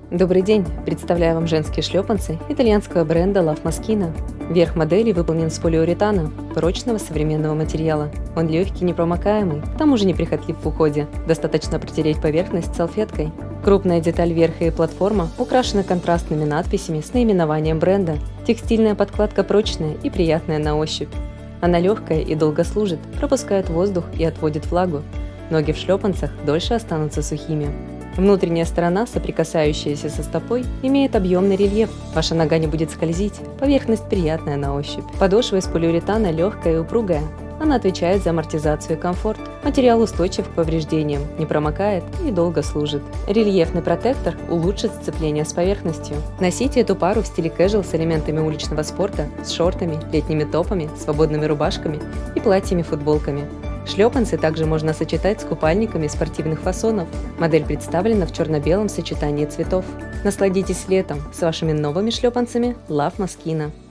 Добрый день! Представляю вам женские шлепанцы итальянского бренда Love Moschino. Верх модели выполнен из полиуретана, прочного современного материала. Он легкий, непромокаемый, к тому же неприхотлив в уходе. Достаточно протереть поверхность салфеткой. Крупная деталь верха и платформа украшены контрастными надписями с наименованием бренда. Текстильная подкладка прочная и приятная на ощупь. Она легкая и долго служит, пропускает воздух и отводит влагу. Ноги в шлепанцах дольше останутся сухими. Внутренняя сторона, соприкасающаяся со стопой, имеет объемный рельеф. Ваша нога не будет скользить, поверхность приятная на ощупь. Подошва из полиуретана легкая и упругая. Она отвечает за амортизацию и комфорт. Материал устойчив к повреждениям, не промокает и долго служит. Рельефный протектор улучшит сцепление с поверхностью. Носите эту пару в стиле casual с элементами уличного спорта, с шортами, летними топами, свободными рубашками и платьями-футболками. Шлепанцы также можно сочетать с купальниками спортивных фасонов. Модель представлена в черно-белом сочетании цветов. Насладитесь летом с вашими новыми шлепанцами Love Moschino.